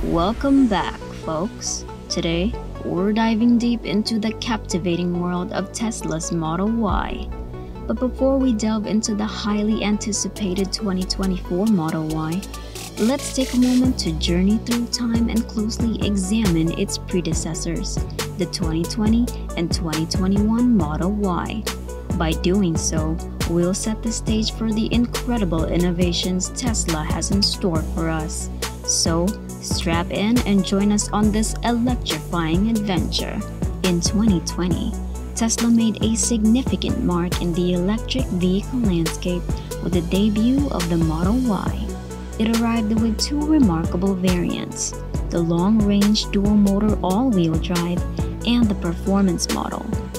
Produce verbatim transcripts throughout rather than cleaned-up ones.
Welcome back, folks. Today, we're diving deep into the captivating world of Tesla's Model Y. But before we delve into the highly anticipated twenty twenty-four Model Y, let's take a moment to journey through time and closely examine its predecessors, the twenty twenty and twenty twenty-one Model Y. By doing so, we'll set the stage for the incredible innovations Tesla has in store for us. So, strap in and join us on this electrifying adventure. In twenty twenty, Tesla made a significant mark in the electric vehicle landscape with the debut of the Model Y. It arrived with two remarkable variants, the long-range dual-motor all-wheel drive and the performance model.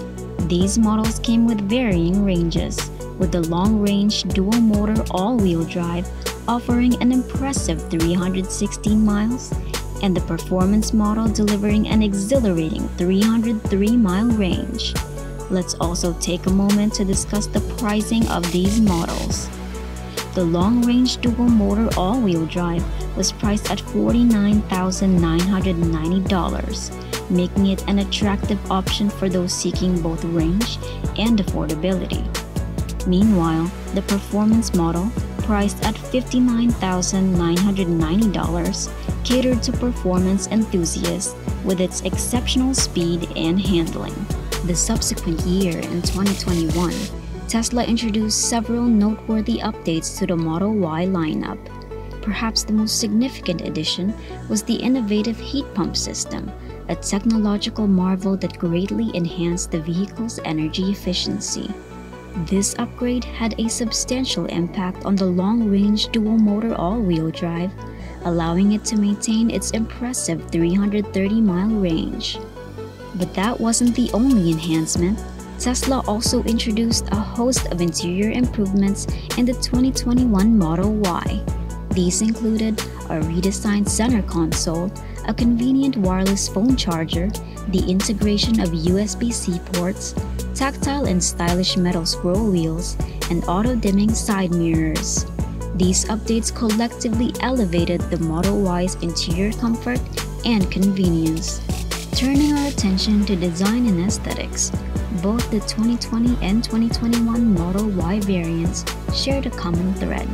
These models came with varying ranges, with the long-range dual-motor all-wheel drive offering an impressive three hundred sixteen miles, and the performance model delivering an exhilarating three hundred three mile range. Let's also take a moment to discuss the pricing of these models. The long-range dual-motor all-wheel drive was priced at forty-nine thousand nine hundred ninety dollars, making it an attractive option for those seeking both range and affordability. Meanwhile, the performance model, priced at fifty-nine thousand nine hundred ninety dollars, catered to performance enthusiasts with its exceptional speed and handling. The subsequent year, in twenty twenty-one, Tesla introduced several noteworthy updates to the Model Y lineup. Perhaps the most significant addition was the innovative heat pump system, a technological marvel that greatly enhanced the vehicle's energy efficiency. This upgrade had a substantial impact on the long-range dual-motor all-wheel drive, allowing it to maintain its impressive three hundred thirty mile range. But that wasn't the only enhancement. Tesla also introduced a host of interior improvements in the twenty twenty-one Model Y. These included a redesigned center console, a convenient wireless phone charger, the integration of U S B C ports, tactile and stylish metal scroll wheels, and auto-dimming side mirrors. These updates collectively elevated the Model Y's interior comfort and convenience. Turning our attention to design and aesthetics, both the twenty twenty and twenty twenty-one Model Y variants shared a common thread.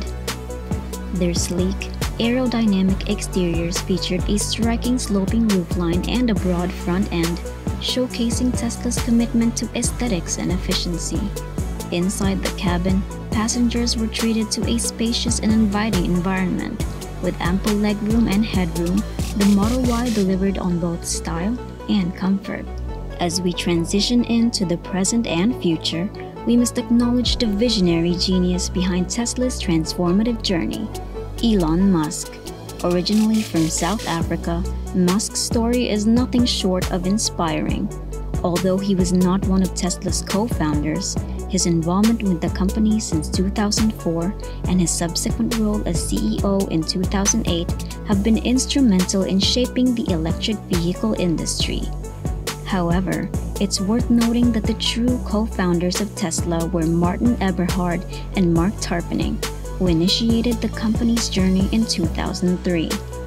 Their sleek, aerodynamic exteriors featured a striking sloping roofline and a broad front end, showcasing Tesla's commitment to aesthetics and efficiency. Inside the cabin, passengers were treated to a spacious and inviting environment. With ample legroom and headroom, the Model Y delivered on both style and comfort. As we transition into the present and future, we must acknowledge the visionary genius behind Tesla's transformative journey, Elon Musk. Originally from South Africa, Musk's story is nothing short of inspiring. Although he was not one of Tesla's co-founders, his involvement with the company since two thousand four and his subsequent role as C E O in two thousand eight have been instrumental in shaping the electric vehicle industry. However, it's worth noting that the true co-founders of Tesla were Martin Eberhard and Mark Tarpenning, who initiated the company's journey in two thousand three.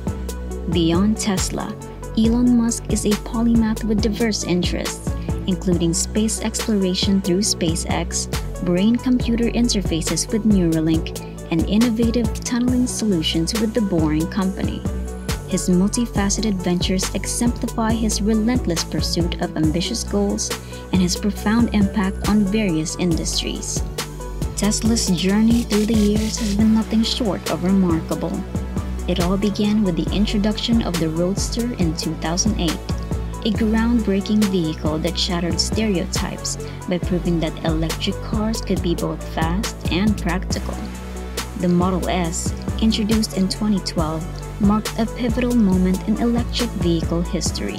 Beyond Tesla, Elon Musk is a polymath with diverse interests, including space exploration through SpaceX, brain-computer interfaces with Neuralink, and innovative tunneling solutions with the Boring Company. His multifaceted ventures exemplify his relentless pursuit of ambitious goals and his profound impact on various industries. Tesla's journey through the years has been nothing short of remarkable. It all began with the introduction of the Roadster in two thousand eight, a groundbreaking vehicle that shattered stereotypes by proving that electric cars could be both fast and practical. The Model S, introduced in twenty twelve, marked a pivotal moment in electric vehicle history.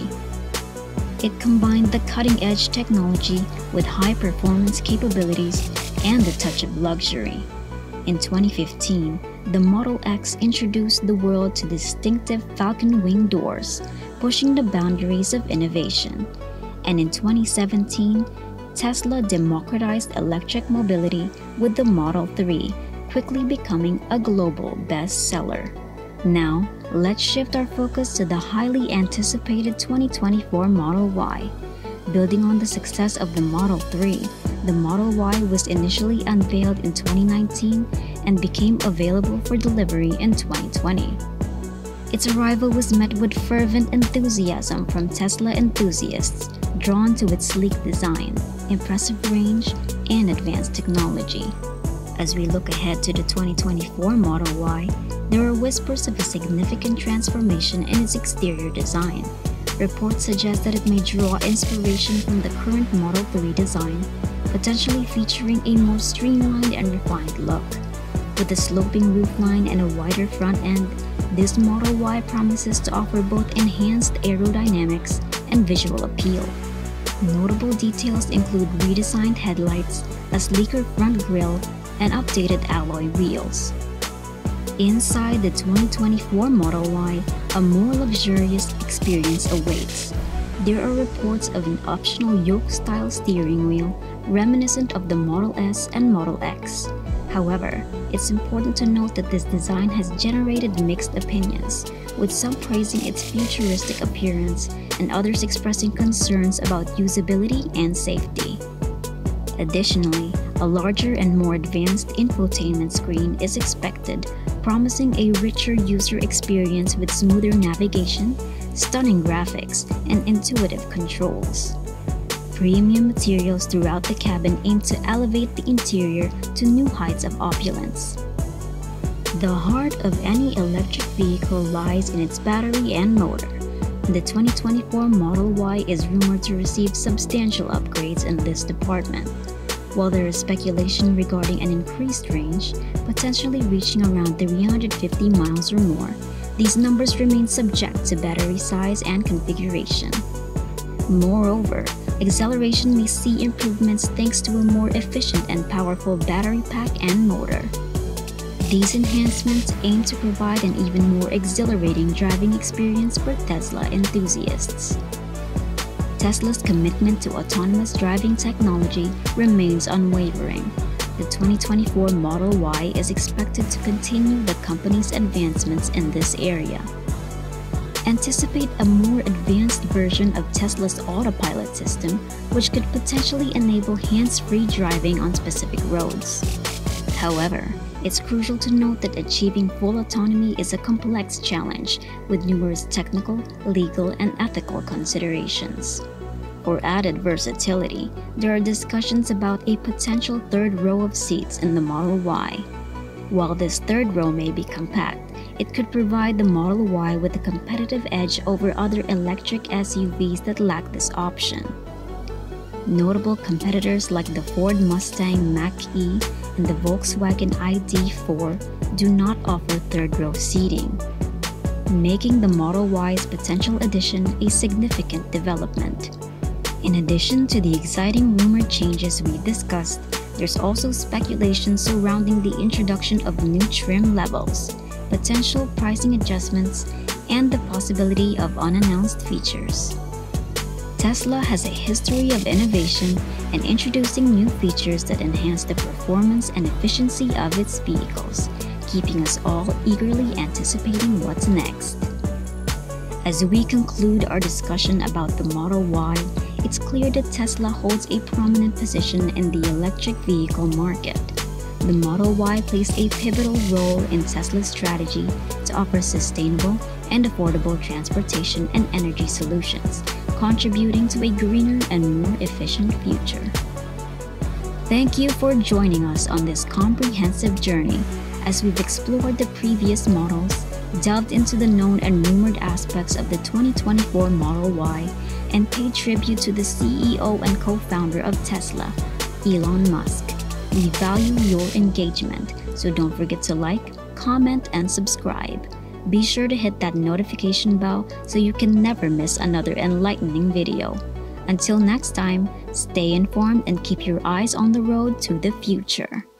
It combined the cutting-edge technology with high-performance capabilities and a touch of luxury. In twenty fifteen, the Model X introduced the world to distinctive falcon wing doors, pushing the boundaries of innovation. And in twenty seventeen, Tesla democratized electric mobility with the Model three, quickly becoming a global bestseller. Now, let's shift our focus to the highly anticipated twenty twenty-four Model Y. Building on the success of the Model three, the Model Y was initially unveiled in twenty nineteen and became available for delivery in twenty twenty. Its arrival was met with fervent enthusiasm from Tesla enthusiasts, drawn to its sleek design, impressive range, and advanced technology. As we look ahead to the twenty twenty-four Model Y, there are whispers of a significant transformation in its exterior design. Reports suggest that it may draw inspiration from the current Model three design, potentially featuring a more streamlined and refined look. With a sloping roofline and a wider front end, this Model Y promises to offer both enhanced aerodynamics and visual appeal. Notable details include redesigned headlights, a sleeker front grille, and updated alloy wheels. Inside the twenty twenty-four Model Y, a more luxurious experience awaits. There are reports of an optional yoke-style steering wheel reminiscent of the Model S and Model X. However, it's important to note that this design has generated mixed opinions, with some praising its futuristic appearance and others expressing concerns about usability and safety. Additionally, a larger and more advanced infotainment screen is expected, promising a richer user experience with smoother navigation, stunning graphics, and intuitive controls. Premium materials throughout the cabin aim to elevate the interior to new heights of opulence. The heart of any electric vehicle lies in its battery and motor. The twenty twenty-four Model Y is rumored to receive substantial upgrades in this department. While there is speculation regarding an increased range, potentially reaching around three hundred fifty miles or more, these numbers remain subject to battery size and configuration. Moreover, acceleration may see improvements thanks to a more efficient and powerful battery pack and motor. These enhancements aim to provide an even more exhilarating driving experience for Tesla enthusiasts. Tesla's commitment to autonomous driving technology remains unwavering. The twenty twenty-four Model Y is expected to continue the company's advancements in this area. Anticipate a more advanced version of Tesla's autopilot system, which could potentially enable hands-free driving on specific roads. However, it's crucial to note that achieving full autonomy is a complex challenge with numerous technical, legal, and ethical considerations. For added versatility, there are discussions about a potential third row of seats in the Model Y. While this third row may be compact, it could provide the Model Y with a competitive edge over other electric S U Vs that lack this option. Notable competitors like the Ford Mustang Mach-E and the Volkswagen I D four do not offer third-row seating, making the Model Y's potential addition a significant development. In addition to the exciting rumored changes we discussed, there's also speculation surrounding the introduction of new trim levels, potential pricing adjustments, and the possibility of unannounced features. Tesla has a history of innovation and introducing new features that enhance the performance and efficiency of its vehicles, keeping us all eagerly anticipating what's next. As we conclude our discussion about the Model Y, it's clear that Tesla holds a prominent position in the electric vehicle market. The Model Y plays a pivotal role in Tesla's strategy to offer sustainable and affordable transportation and energy solutions, contributing to a greener and more efficient future. Thank you for joining us on this comprehensive journey as we've explored the previous models, delved into the known and rumored aspects of the twenty twenty-four Model Y, and paid tribute to the C E O and co-founder of Tesla, Elon Musk. We value your engagement, so don't forget to like, comment, and subscribe. Be sure to hit that notification bell so you can never miss another enlightening video. Until next time, stay informed and keep your eyes on the road to the future.